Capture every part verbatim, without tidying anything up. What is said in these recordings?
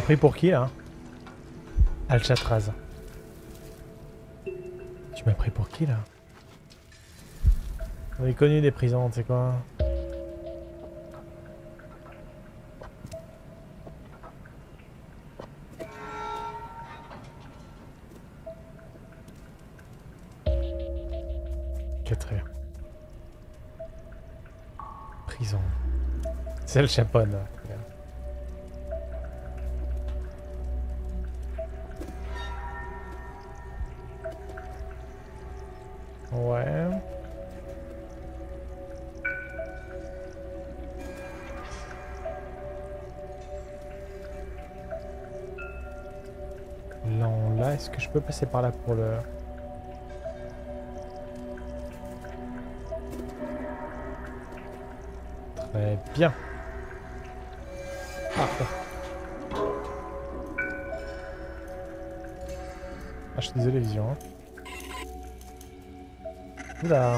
pris pour qui là? Alcatraz. Tu m'as pris pour qui là? On est connu des prisons, tu sais quoi? Quatrième. Prison. C'est le chaponne. Ouais. Non, là, est-ce que je peux passer par là pour le... Très bien. Parfait. Ah, je suis désolé, Vision. Hein. Oula.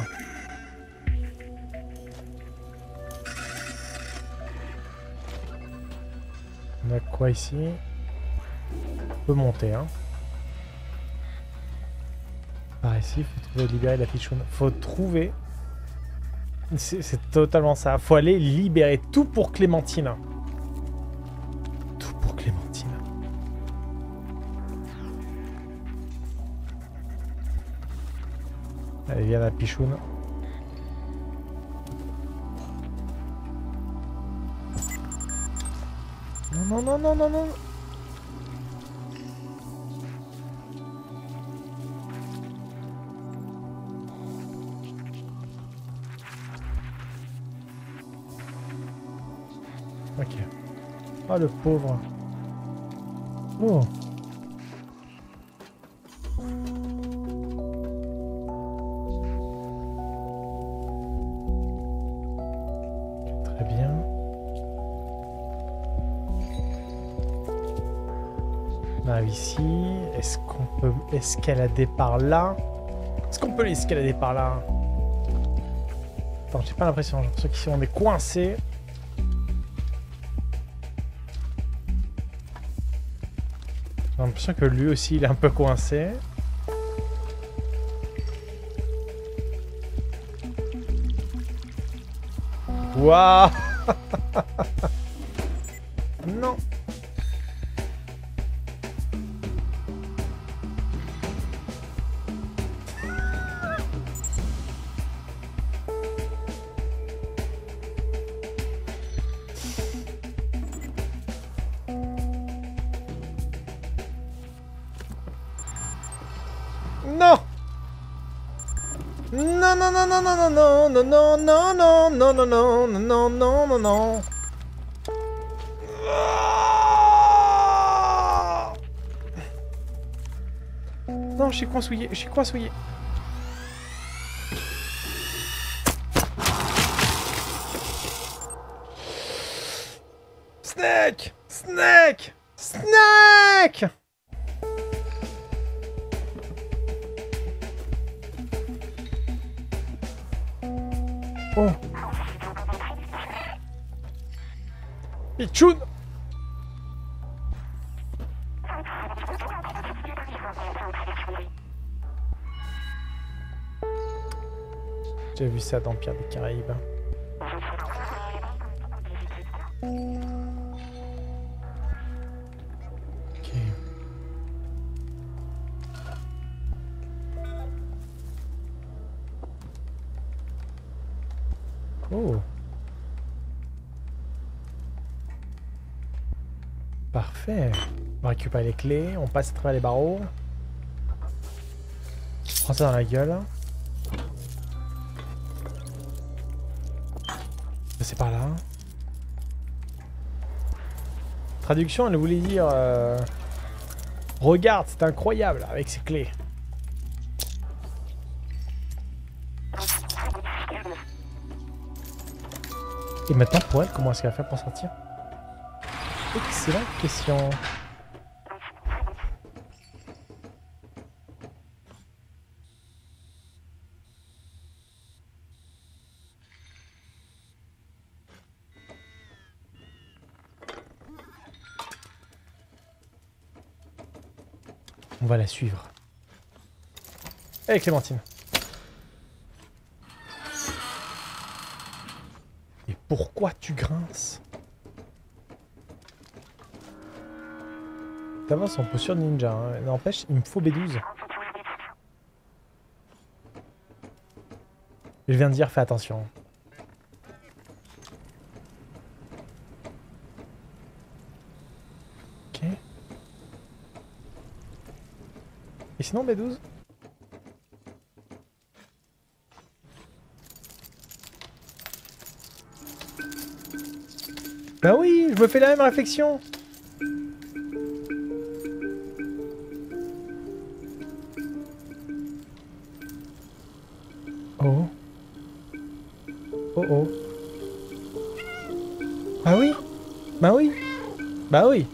On a quoi ici? On peut monter, hein. Par ici, faut trouver libérer la fichoune. Faut trouver... C'est totalement ça. Faut aller libérer tout pour Clémentine. Tout pour Clémentine. Allez, viens la pichoune. Non, non, non, non, non, non. Ok. Ah, le pauvre. Oh. Très bien. On arrive ici. Est-ce qu'on peut escalader par là? Est-ce qu'on peut l'escalader par là? Attends, j'ai pas l'impression. J'ai l'impression qu'ici on est coincés. J'ai l'impression que lui aussi il est un peu coincé. Waouh. Non. Non. Non, non, non, non, non, non, non, non, non, non, non, non, non, non, non, non, non. Non, je suis coinsouillé, je suis coinsouillé. Snake! Snake! Snake! Oh. Pichoun. J'ai vu ça dans Pierre des Caraïbes. Ok. Oh. Parfait. On récupère les clés, on passe à travers les barreaux. On prend ça dans la gueule. C'est par là. Traduction, elle voulait dire... Euh... Regarde, c'est incroyable avec ces clés. Et maintenant, pour elle, comment est-ce qu'elle va faire pour sortir? Excellente question. On va la suivre. Allez Clémentine. Et pourquoi tu grinces? T'avances en posture ninja, hein. N'empêche, il me faut B douze. Je viens de dire, fais attention. Ok. Et sinon, B douze? Bah oui, je me fais la même réflexion. Oh. Oh oh. Bah oui. Bah oui. Bah oui.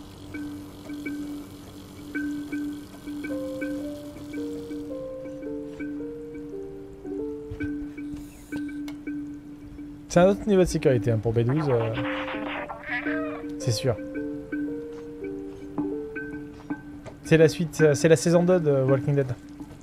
C'est un autre niveau de sécurité hein, pour B douze. Euh... C'est sûr. C'est la suite, c'est la saison deux de Walking Dead.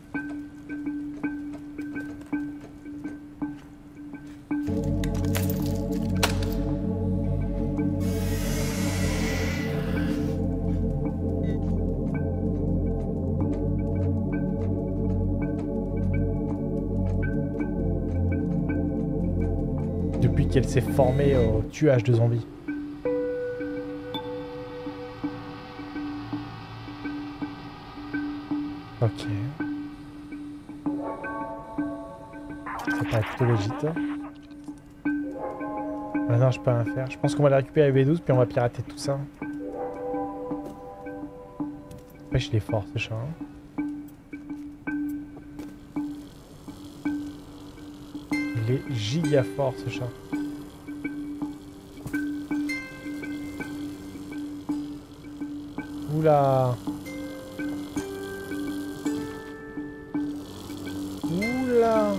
Depuis qu'elle s'est formée au tuage de zombies. Ok. Ça paraît plutôt légit. Ah non, je peux rien faire. Je pense qu'on va la récupérer avec B douze puis on va pirater tout ça. Wesh, il est fort ce chat. Hein. Il est giga fort ce chat. Oula. Oula.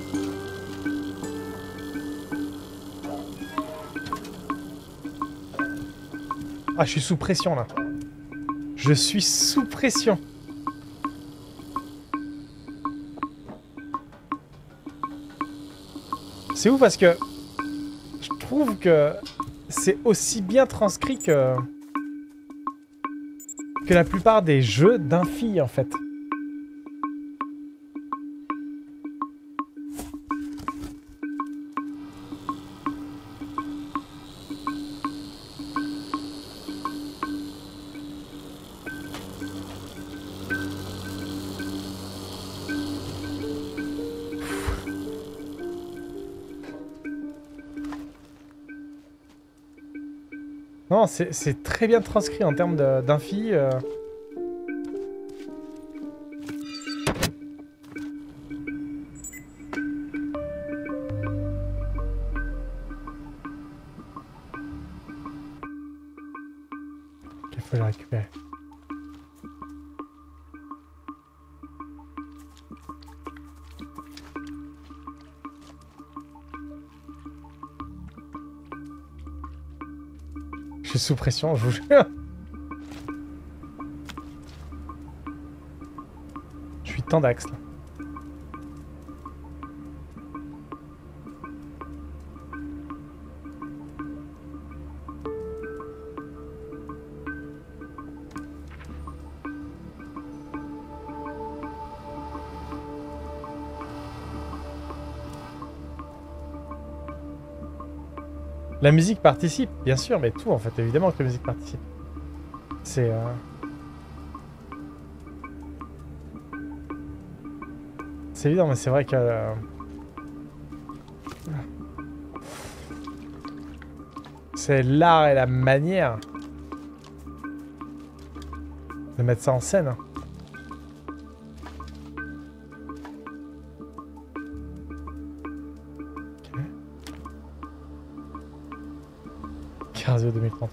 Ah, je suis sous pression là. Je suis sous pression. C'est ouf parce que je trouve que c'est aussi bien transcrit que que la plupart des jeux d'Infi en fait. Non, c'est très bien transcrit en termes d'infi. Euh... Il faut la récupérer. Je suis sous pression, je vous jure. Je suis tendax là. La musique participe, bien sûr, mais tout en fait, évidemment que la musique participe. C'est... Euh... C'est évident, mais c'est vrai que... Euh... C'est l'art et la manière de mettre ça en scène. Carzio deux mille trente.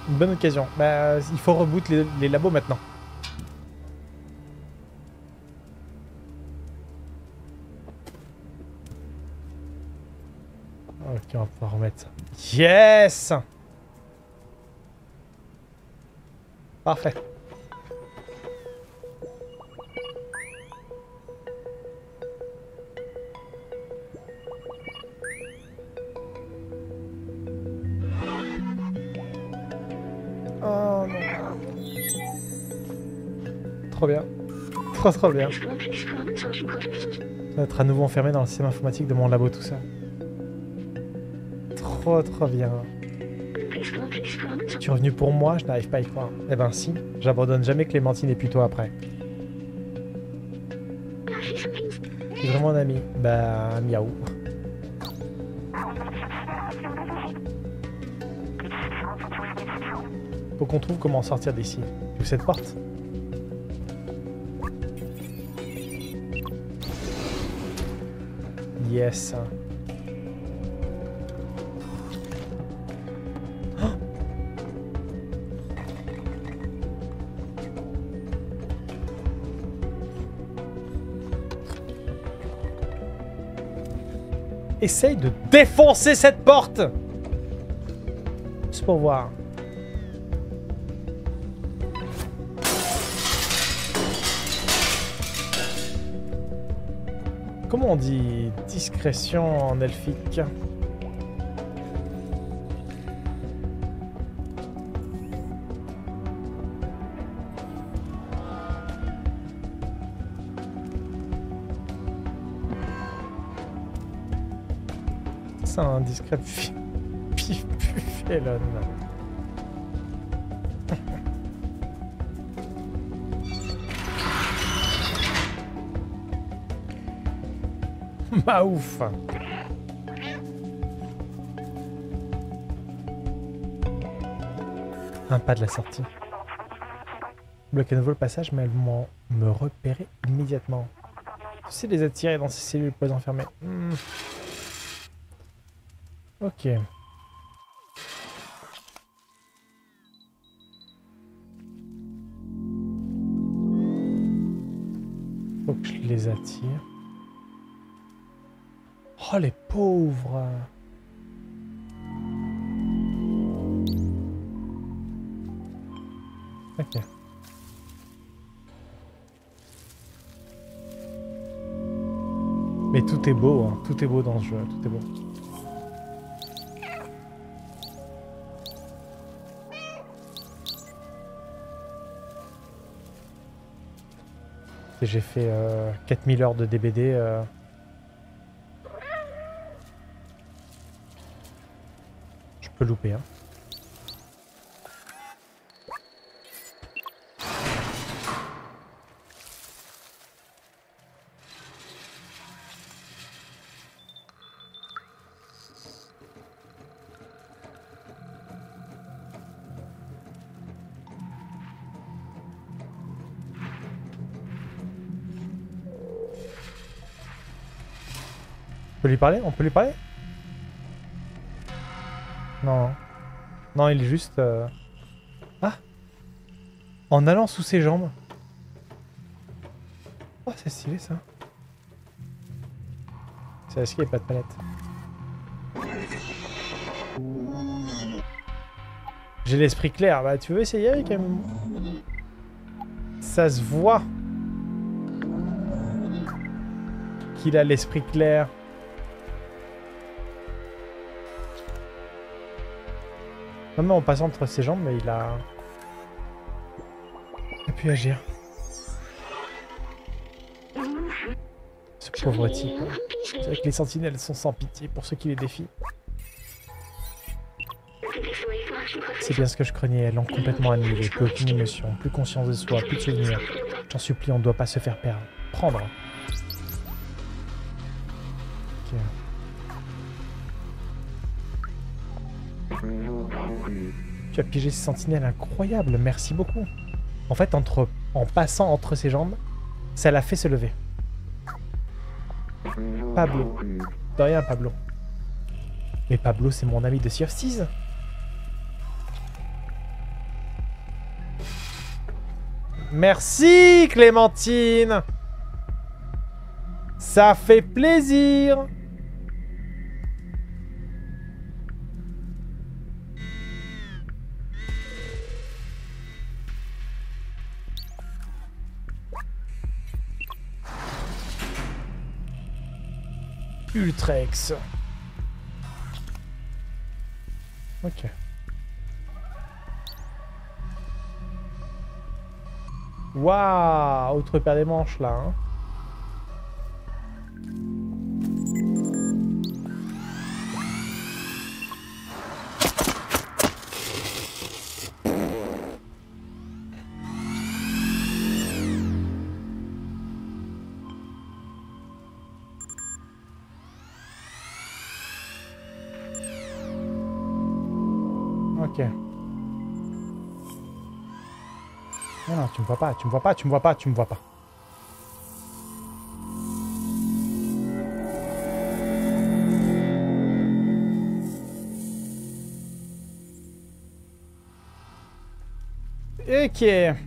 Une bonne occasion. Bah, il faut reboot les, les labos maintenant. Ok, on va pouvoir remettre ça. Yes! Parfait. Oh non. Trop bien. Trop trop bien. Je vais être à nouveau enfermé dans le système informatique de mon labo tout ça. Trop trop bien. Tu es revenu pour moi, je n'arrive pas à y croire. Eh ben si, j'abandonne jamais Clémentine et puis toi après. Tu es vraiment un ami. Bah miaou. Faut qu'on trouve comment sortir d'ici. Tu ouvres cette porte? Yes. Oh, essaye de défoncer cette porte! Juste pour voir. Comment on dit discrétion en elfique? C'est un discret pifufélone. Bah ouf. Un pas de la sortie. Bloquer à nouveau le passage, mais elles vont me repérer immédiatement. Tu sais les attirer dans ces cellules pour les enfermer. Hmm. Ok. Faut que je les attire. Oh les pauvres! Ok. Mais tout est beau, hein. Tout est beau dans ce jeu, tout est beau. J'ai fait euh, quatre mille heures de D B D. Euh... Je peux louper, hein. On peut lui parler? On peut lui parler? Non. Non, il est juste... Euh... Ah! En allant sous ses jambes. Oh, c'est stylé, ça. C'est est-ce qu'il n'y a pas de palette? J'ai l'esprit clair. Bah, tu veux essayer avec un... Ça se voit qu'il a l'esprit clair. Même en passant entre ses jambes, mais il a... Il a pu agir. Ce pauvre type. C'est vrai que les sentinelles sont sans pitié pour ceux qui les défient. C'est bien ce que je craignais, elles l'ont complètement annihilé. Plus aucune émotion, plus conscience de soi, plus de souvenirs. J'en supplie, on ne doit pas se faire perdre. Prendre. Ok. Tu as piégé ces sentinelles, incroyable, merci beaucoup. En fait, entre, en passant entre ses jambes, ça l'a fait se lever. Pablo. De rien, Pablo. Mais Pablo, c'est mon ami de Sea of Thieves. Merci, Clémentine. Ça fait plaisir. Ultrex. Ok. Waouh, autre paire des manches là. Hein. Ok. Non, non, tu me vois pas, tu me vois pas, tu me vois pas, tu me vois pas. Ok.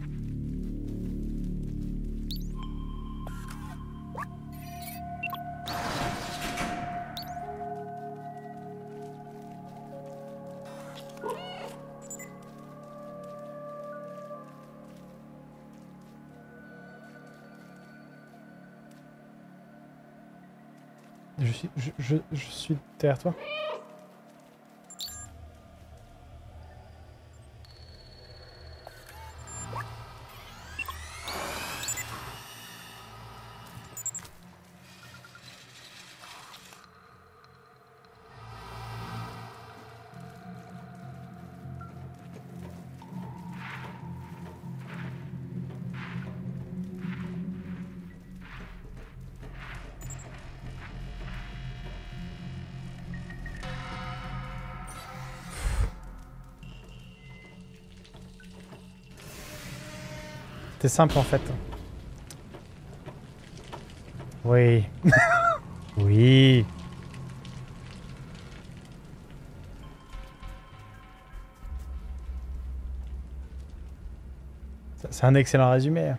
Je suis, je, je, je suis derrière toi. C'était simple en fait. Oui. Oui. C'est un excellent résumé.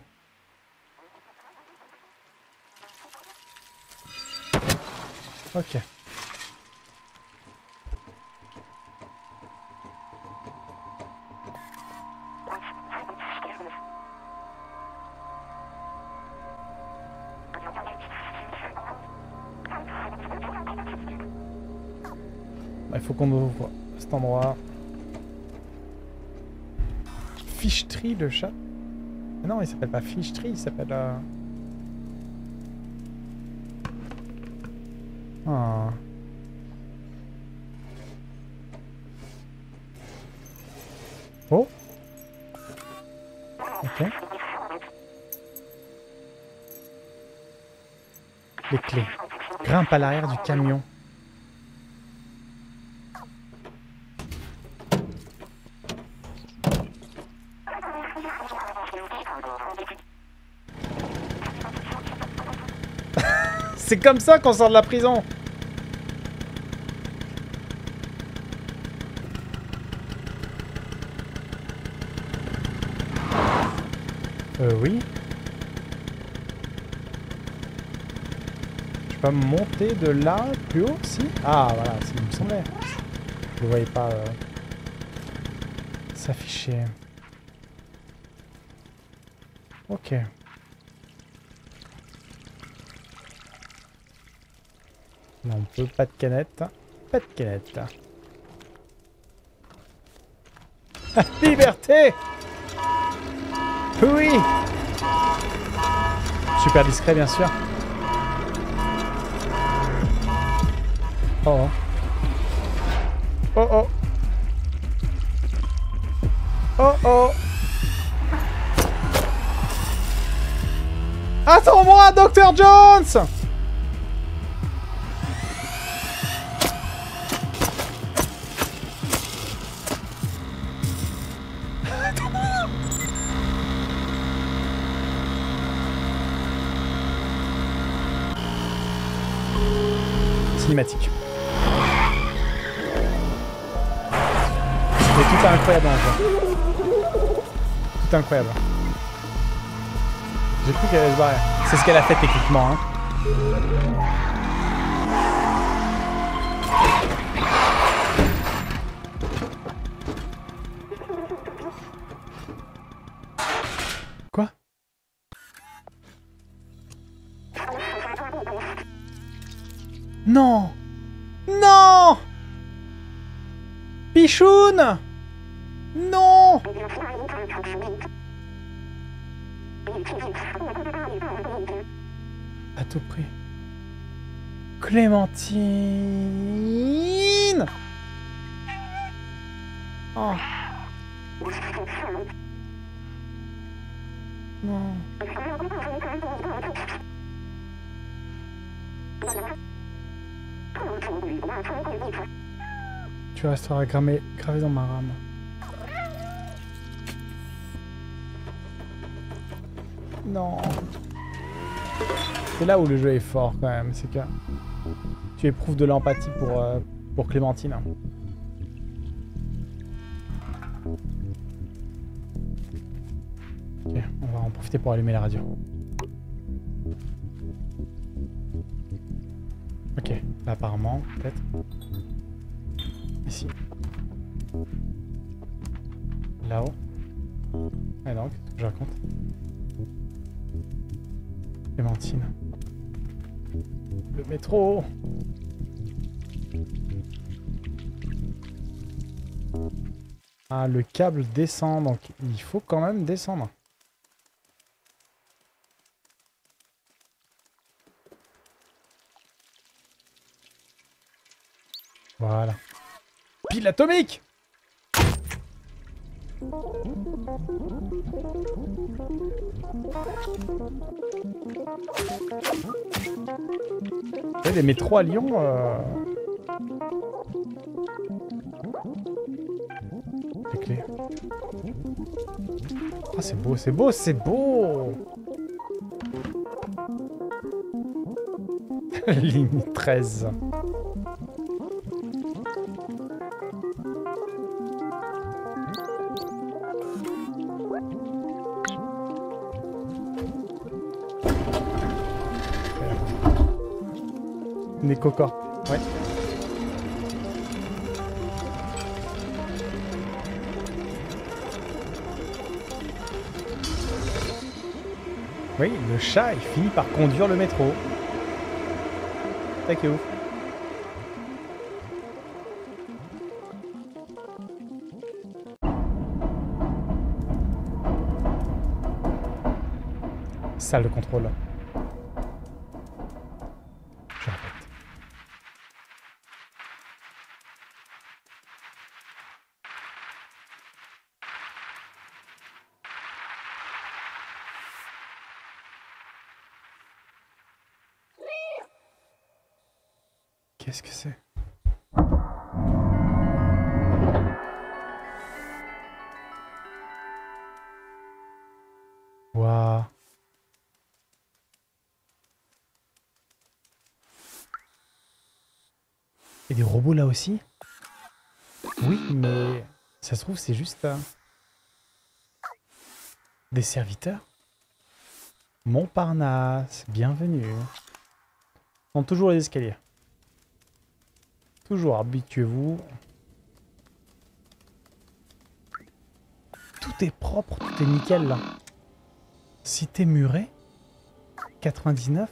Ok. Il faut qu'on ouvre cet endroit. Fichetree, le chat. Non, il s'appelle pas Fichetree, il s'appelle... Euh... Ah. Oh. Ok. Les clés. Grimpe à l'arrière du camion. C'est comme ça qu'on sort de la prison. Euh, oui. Je peux monter de là plus haut, si? Ah, voilà, c'est ce qu'il me semblait. Je ne voyais pas euh, s'afficher. Ok. Là, on peut. Pas de canette. Pas de canette. Liberté! Oui! Super discret, bien sûr. Oh oh. Oh oh. Oh oh. Attends-moi, docteur Jones! Cinématique. C'était tout incroyable en jeu. Tout incroyable. J'ai cru qu'elle allait se barrer. C'est ce qu'elle a fait techniquement. Hein. Quoi? Non! Non! Pichoun! Non! À tout prix. Clémentine! Oh. Non. Tu resteras gravé, gravé dans ma rame. Non. C'est là où le jeu est fort quand même, c'est que tu éprouves de l'empathie pour, euh, pour Clémentine. Ok, on va en profiter pour allumer la radio. Ok, là apparemment, peut-être. Ici. Là-haut. Ah non, qu'est-ce que je raconte? Clémentine. Le métro. Ah, le câble descend, donc il faut quand même descendre. Voilà. Pile atomique! Il y a des métros à Lyon. Euh... Les clés. Ah, c'est beau, c'est beau, c'est beau! Ligne treize. Nécocorp, ouais. Oui, le chat, il finit par conduire le métro. C'est ça qui est ouf. Salle de contrôle. Je répète. Qu'est-ce que c'est? Waouh. Et des robots là aussi? Oui, mais ça se trouve c'est juste euh, des serviteurs. Montparnasse, bienvenue. On toujours les escaliers. Toujours, habituez-vous. Tout est propre, tout est nickel là. Cité murée, quatre-vingt-dix-neuf.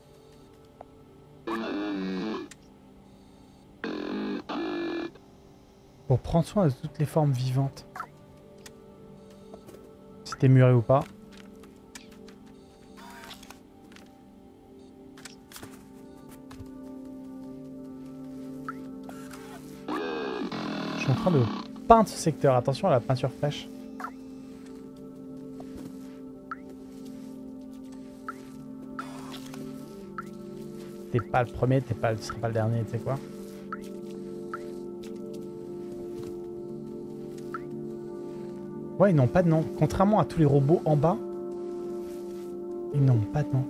Pour prendre soin de toutes les formes vivantes. Cité murée ou pas. Je suis en train de peindre ce secteur. Attention à la peinture fraîche. T'es pas le premier, t'es pas, tu seras pas le dernier, tu sais quoi. Ouais, ils n'ont pas de nom. Contrairement à tous les robots en bas, ils n'ont pas de nom.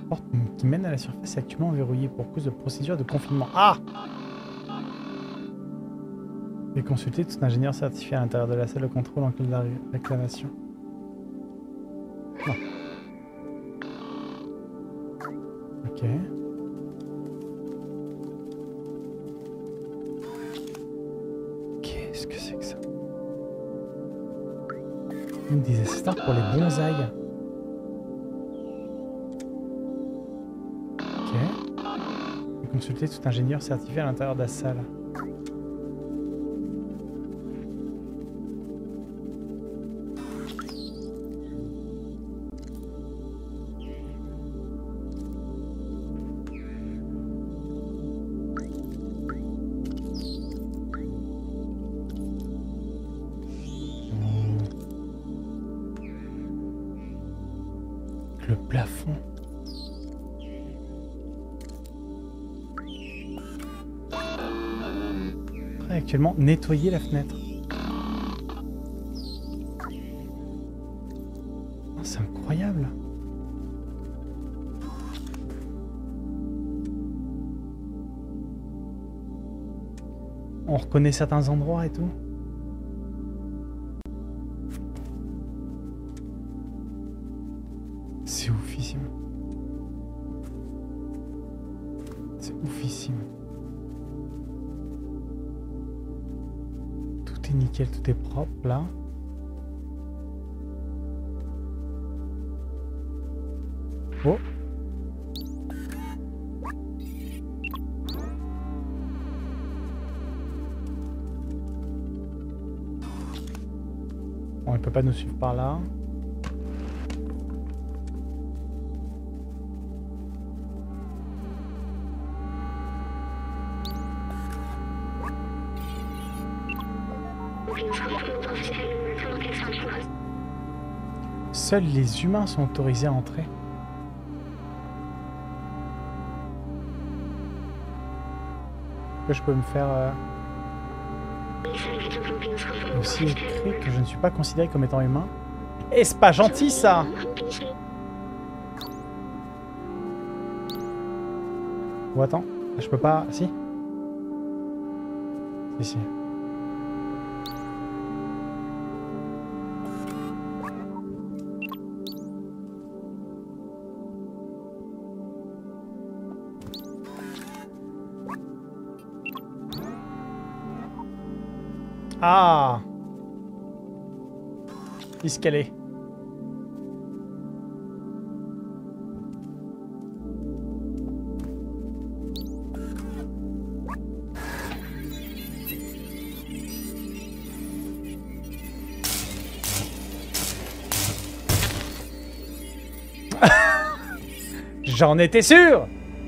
porte qui mène à la surface est actuellement verrouillée pour cause de procédure de confinement. Ah! Et consulter tout ingénieur certifié à l'intérieur de la salle de contrôle en cas de réclamation. Non. Ok. Qu'est-ce que c'est que ça? Une des assistants pour les bonsaïs. Ok. Et consulter tout ingénieur certifié à l'intérieur de la salle. Le plafond. Actuellement, nettoyer la fenêtre. Oh, c'est incroyable. On reconnaît certains endroits et tout. C'est oufissime. C'est oufissime. Tout est nickel, tout est propre là. Oh. Bon, il peut pas nous suivre par là. Seuls les humains sont autorisés à entrer. Que je peux me faire... Euh... aussi écrit que je ne suis pas considéré comme étant humain. Et c'est pas gentil ça! Ou attends, je peux pas... Si? Si, si. Ah! Escalier. J'en étais sûr!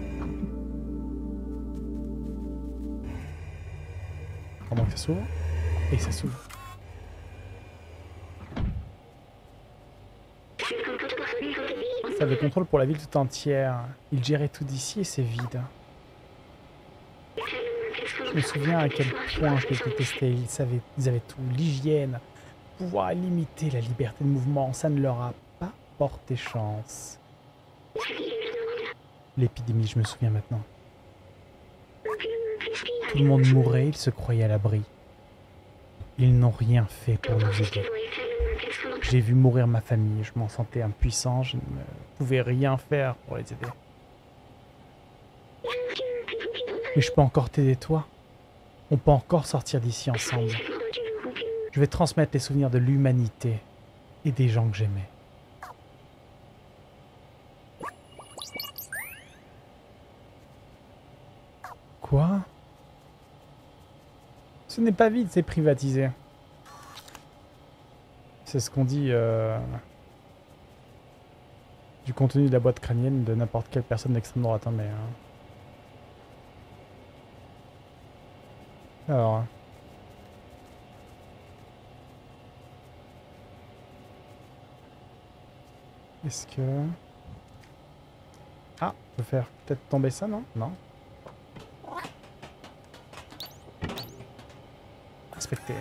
Comment que ça s'ouvre? Et ça s'ouvre. Ça avait contrôle pour la ville tout entière. Il gérait tout d'ici et c'est vide. Je me souviens à quel point je les détestais. Ils savaient, ils avaient tout. L'hygiène, pouvoir limiter la liberté de mouvement, ça ne leur a pas porté chance. L'épidémie, je me souviens maintenant. Tout le monde mourait, ils se croyaient à l'abri. Ils n'ont rien fait pour nous aider. J'ai vu mourir ma famille, je m'en sentais impuissant, je ne pouvais rien faire pour les aider. Mais je peux encore t'aider toi. On peut encore sortir d'ici ensemble. Je vais transmettre les souvenirs de l'humanité et des gens que j'aimais. Quoi? Ce n'est pas vide, c'est privatisé. C'est ce qu'on dit euh, du contenu de la boîte crânienne de n'importe quelle personne d'extrême droite. Hein, mais, euh... Alors... Est-ce que... Ah, on peut faire peut-être tomber ça, non? Non. Inspecter.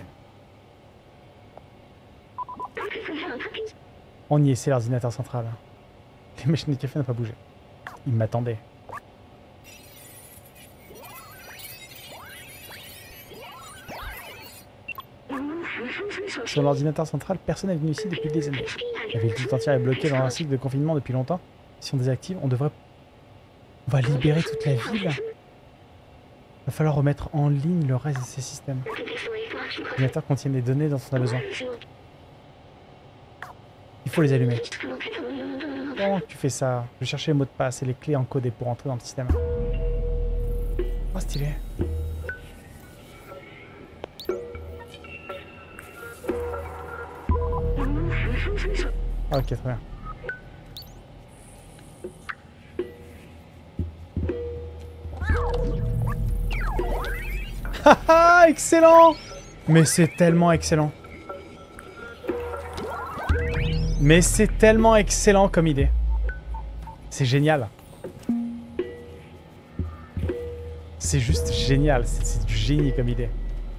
On y est, c'est l'ordinateur central. Les machines de café n'ont pas bougé. Il m'attendait. Sur l'ordinateur central, personne n'est venu ici depuis des années. La ville tout entière est bloquée dans un cycle de confinement depuis longtemps. Si on désactive, on devrait... On va libérer toute la ville. Va falloir remettre en ligne le reste de ces systèmes. L'ordinateur contient des données dont on a besoin. Il faut les allumer. Comment tu fais ça? Je vais chercher les mots de passe et les clés encodées pour entrer dans le système. Oh, stylé. Ah, ok, très bien. Haha, excellent! Mais c'est tellement excellent. Mais c'est tellement excellent comme idée. C'est génial. C'est juste génial. C'est du génie comme idée.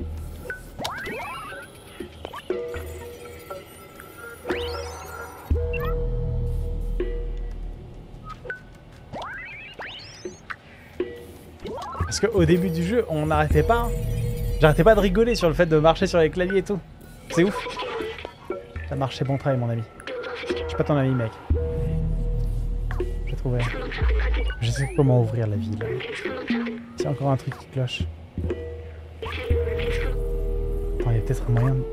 Parce qu'au début du jeu, on n'arrêtait pas. J'arrêtais pas de rigoler sur le fait de marcher sur les claviers et tout. C'est ouf. Ça marchait bon travail, mon ami. Je suis pas ton ami, mec. J'ai trouvé. Je sais comment ouvrir la ville. C'est encore un truc qui cloche. Attends, il y a peut-être un moyen de...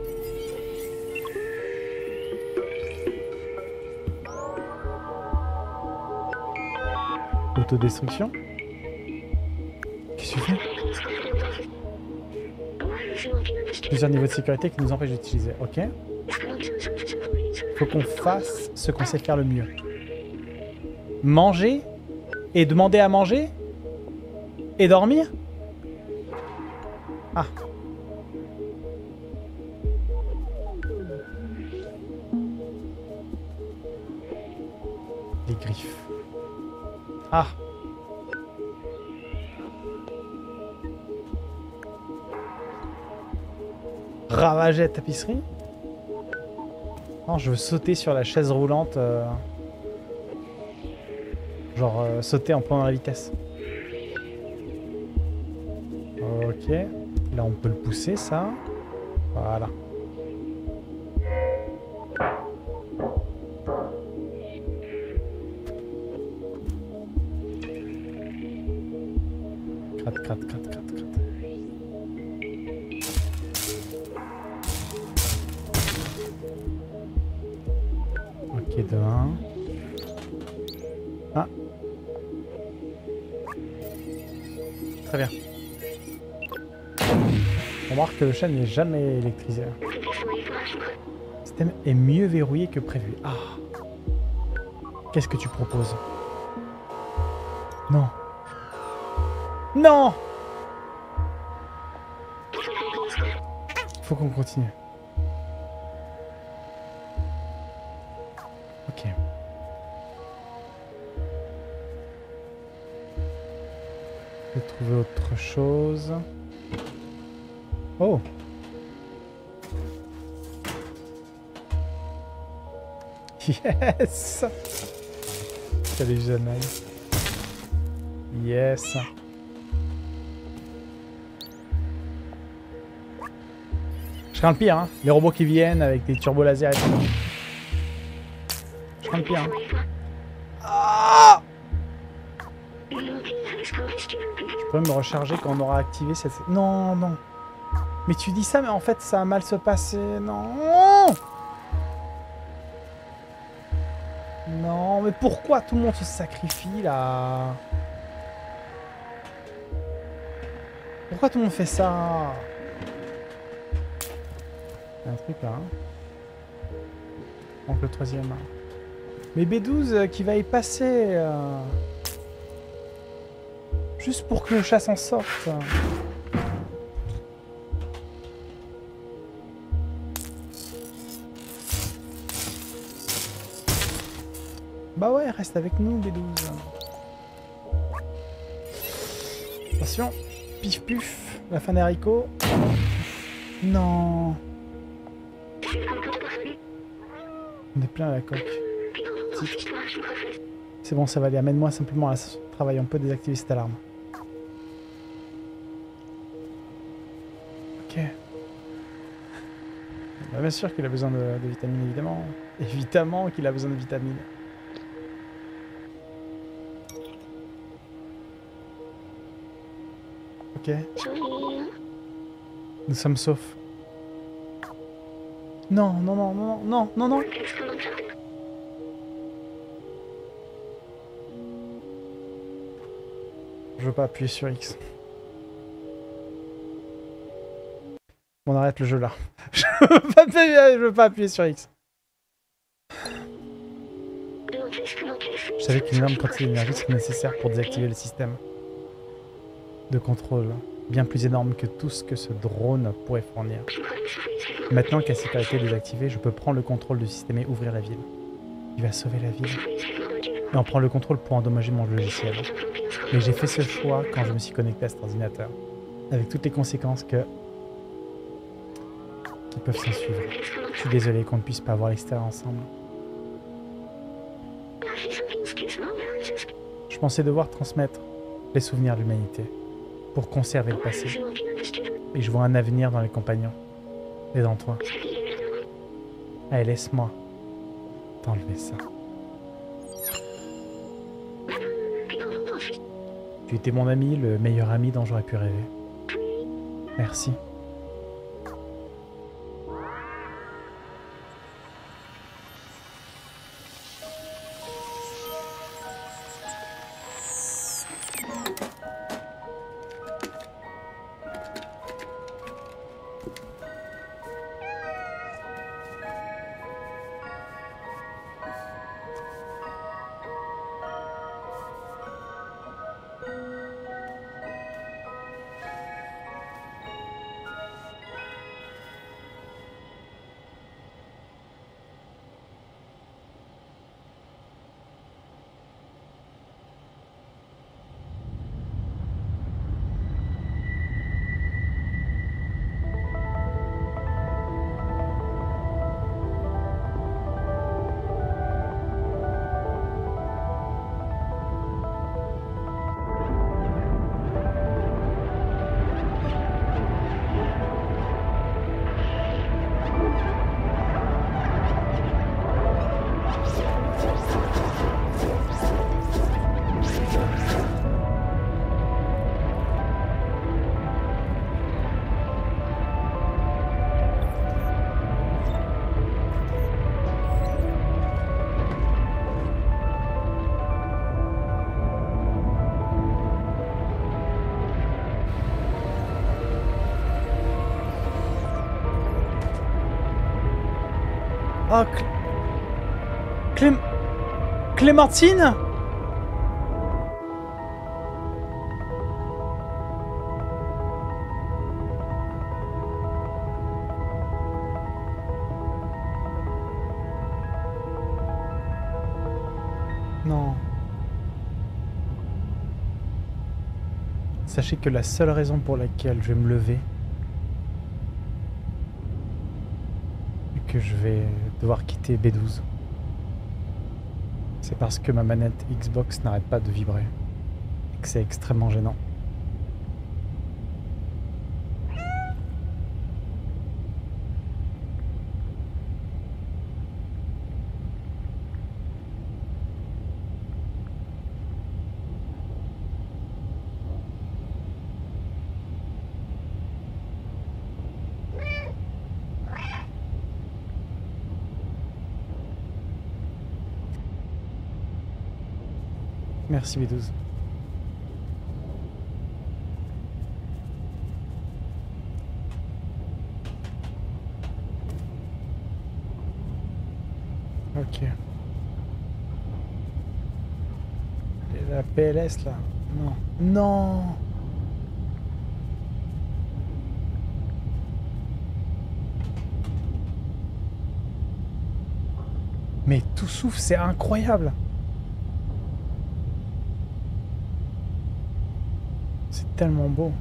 Autodestruction? Qu'est-ce que tu fais? Plusieurs niveaux de sécurité qui nous empêchent d'utiliser. Ok. Faut qu'on fasse ce qu'on sait faire le mieux. Manger? Et demander à manger? Et dormir? Ah. Les griffes. Ah. Ravager la tapisserie? Non, je veux sauter sur la chaise roulante. Euh... Genre euh, sauter en prenant la vitesse. Ok. Là, on peut le pousser, ça. Voilà. Crate, crate, crate, crate, crate. Ok, de un. Ah. Très bien. On remarque que le chat n'est jamais électrisé. Le système est mieux verrouillé que prévu. Ah. Qu'est-ce que tu proposes? Non. Non! Faut qu'on continue. Ok. Je vais trouver autre chose. Oh! Yes! Salut Janaï. Yes! Je crains le pire, hein. Les robots qui viennent avec des turbos laser et tout. Je crains le pire, hein. Ah! Je peux me recharger quand on aura activé cette... Non, non. Mais tu dis ça, mais en fait, ça va mal se passer. Non! Non, mais pourquoi tout le monde se sacrifie, là? Pourquoi tout le monde fait ça? Il y a un truc là. Hein. Donc le troisième. Mais B douze euh, qui va y passer. Euh... Juste pour que le chat s'en sorte. Bah ouais, reste avec nous B douze. Attention. Pif puf. La fin des haricots. Non. On est plein à la coque. C'est bon, ça va aller. Amène-moi simplement à la station de travail. On peut désactiver cette alarme. Ok. Bah, bien sûr qu'il a besoin de, de vitamines, évidemment. Évidemment qu'il a besoin de vitamines. Ok. Nous sommes saufs. Non, non, non, non, non, non, non. Je veux pas appuyer sur X. On arrête le jeu là. Je veux pas appuyer, je veux pas appuyer sur X. Je savais qu'une énorme quantité d'énergie serait nécessaire pour désactiver le système de contrôle, bien plus énorme que tout ce que ce drone pourrait fournir. Maintenant que la sécurité est désactivée, je peux prendre le contrôle du système et ouvrir la ville. Il va sauver la ville. Et en prendre le contrôle pour endommager mon logiciel. Mais j'ai fait ce choix quand je me suis connecté à cet ordinateur. Avec toutes les conséquences que... qui peuvent s'en suivre. Je suis désolé qu'on ne puisse pas voir l'extérieur ensemble. Je pensais devoir transmettre les souvenirs de l'humanité pour conserver le passé. Et je vois un avenir dans les compagnons et dans toi. Allez, laisse-moi t'enlever ça. Tu étais mon ami, le meilleur ami dont j'aurais pu rêver. Merci. Oh, Cl Clém Clémentine? Non. Sachez que la seule raison pour laquelle je vais me lever et que je vais devoir quitter B douze, c'est parce que ma manette Xbox n'arrête pas de vibrer et que c'est extrêmement gênant. Merci B douze. Ok. Et la P L S là? Non. Non! Mais tout souffle, c'est incroyable! C'est tellement beau.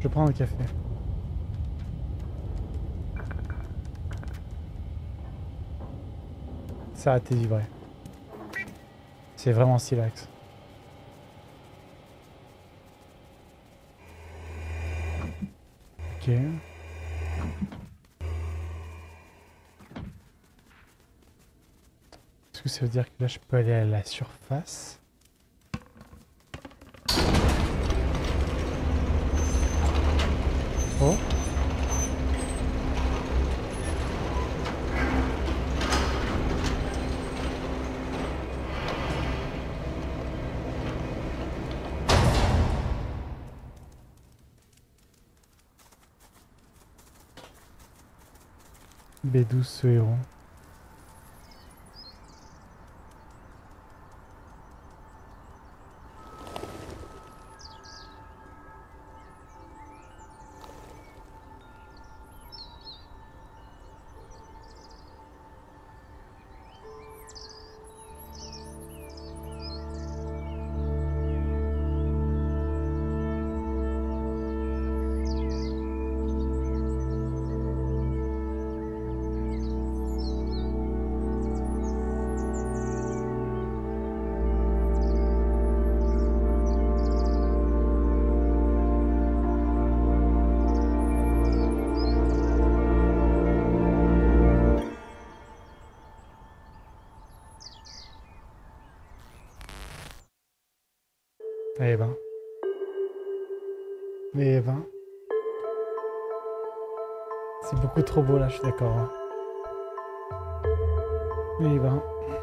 Je prends un café. Ça a été vibré. C'est vraiment silex. Ok. Est-ce que ça veut dire que là je peux aller à la surface? Oh. B douze ce héros. Eh ben. Eh ben. C'est beaucoup trop beau là, je suis d'accord. Eh ben.